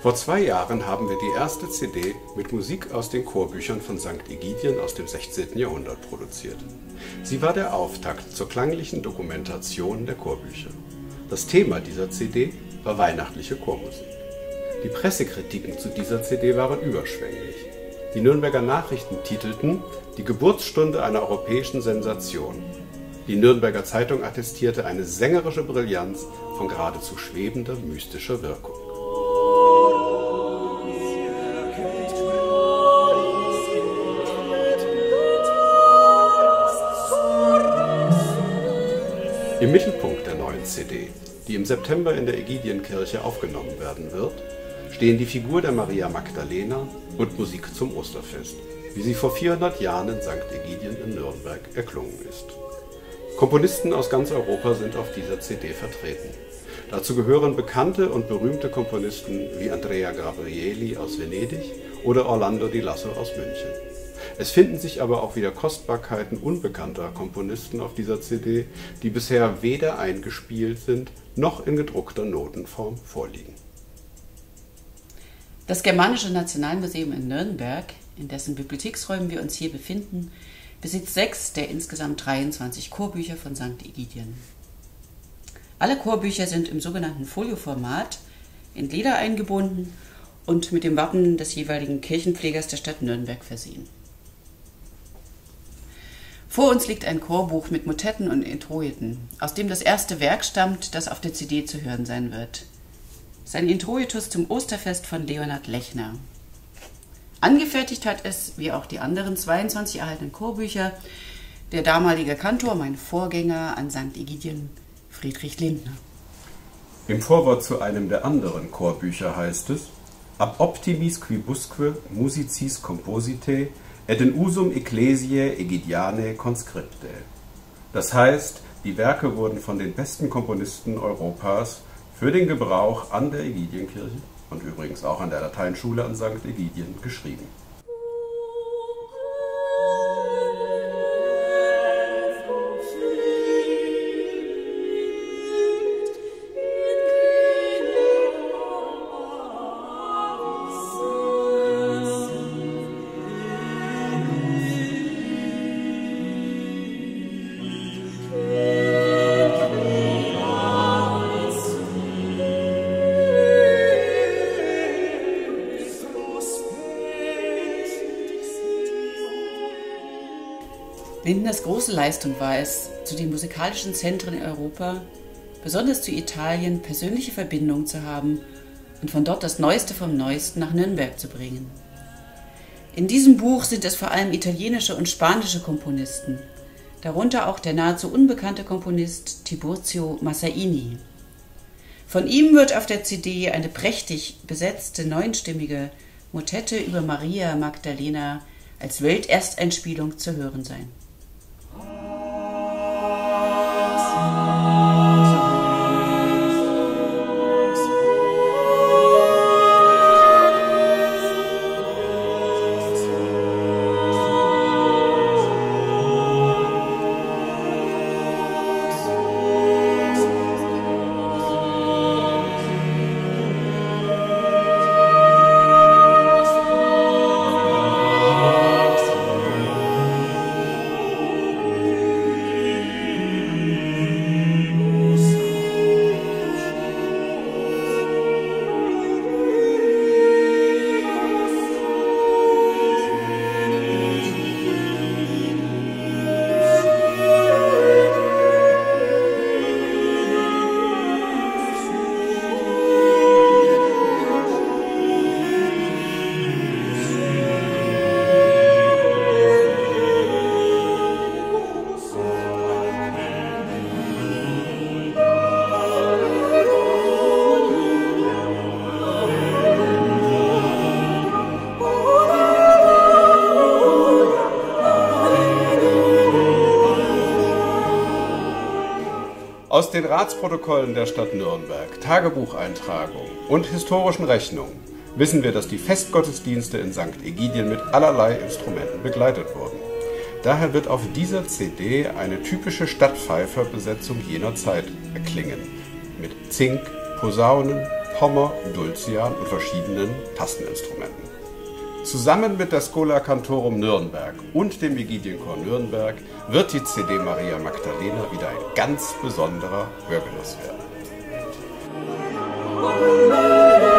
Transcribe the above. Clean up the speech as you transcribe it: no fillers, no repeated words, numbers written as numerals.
Vor 2 Jahren haben wir die erste CD mit Musik aus den Chorbüchern von St. Egidien aus dem 16. Jahrhundert produziert. Sie war der Auftakt zur klanglichen Dokumentation der Chorbücher. Das Thema dieser CD war weihnachtliche Chormusik. Die Pressekritiken zu dieser CD waren überschwänglich. Die Nürnberger Nachrichten titelten „Die Geburtsstunde einer europäischen Sensation". Die Nürnberger Zeitung attestierte eine sängerische Brillanz von geradezu schwebender, mystischer Wirkung. Im Mittelpunkt der neuen CD, die im September in der Ägidienkirche aufgenommen werden wird, stehen die Figur der Maria Magdalena und Musik zum Osterfest, wie sie vor 400 Jahren in St. Egidien in Nürnberg erklungen ist. Komponisten aus ganz Europa sind auf dieser CD vertreten. Dazu gehören bekannte und berühmte Komponisten wie Andrea Gabrieli aus Venedig oder Orlando di Lasso aus München. Es finden sich aber auch wieder Kostbarkeiten unbekannter Komponisten auf dieser CD, die bisher weder eingespielt sind, noch in gedruckter Notenform vorliegen. Das Germanische Nationalmuseum in Nürnberg, in dessen Bibliotheksräumen wir uns hier befinden, besitzt 6 der insgesamt 23 Chorbücher von St. Egidien. Alle Chorbücher sind im sogenannten Folioformat in Leder eingebunden und mit dem Wappen des jeweiligen Kirchenpflegers der Stadt Nürnberg versehen. Vor uns liegt ein Chorbuch mit Motetten und Introiten, aus dem das erste Werk stammt, das auf der CD zu hören sein wird. Sein Introitus zum Osterfest von Leonhard Lechner. Angefertigt hat es, wie auch die anderen 22 erhaltenen Chorbücher, der damalige Kantor, mein Vorgänger an St. Egidien, Friedrich Lindner. Im Vorwort zu einem der anderen Chorbücher heißt es: Ab optimis quibusque musicis composite et in usum ecclesiae Egidianae conscripte. Das heißt, die Werke wurden von den besten Komponisten Europas für den Gebrauch an der Ägidienkirche und übrigens auch an der Lateinschule an St. Egidien geschrieben. Lindners große Leistung war es, zu den musikalischen Zentren in Europa, besonders zu Italien, persönliche Verbindungen zu haben und von dort das Neueste vom Neuesten nach Nürnberg zu bringen. In diesem Buch sind es vor allem italienische und spanische Komponisten, darunter auch der nahezu unbekannte Komponist Tiburcio Massaini. Von ihm wird auf der CD eine prächtig besetzte, 9stimmige Motette über Maria Magdalena als Weltersteinspielung zu hören sein. Aus den Ratsprotokollen der Stadt Nürnberg, Tagebucheintragungen und historischen Rechnungen wissen wir, dass die Festgottesdienste in St. Egidien mit allerlei Instrumenten begleitet wurden. Daher wird auf dieser CD eine typische Stadtpfeiferbesetzung jener Zeit erklingen, mit Zink, Posaunen, Pommer, Dulcian und verschiedenen Tasteninstrumenten. Zusammen mit der Schola Cantorum Nürnberg und dem Ägidienchor Nürnberg wird die CD Maria Magdalena wieder ein ganz besonderer Hörgenuss werden.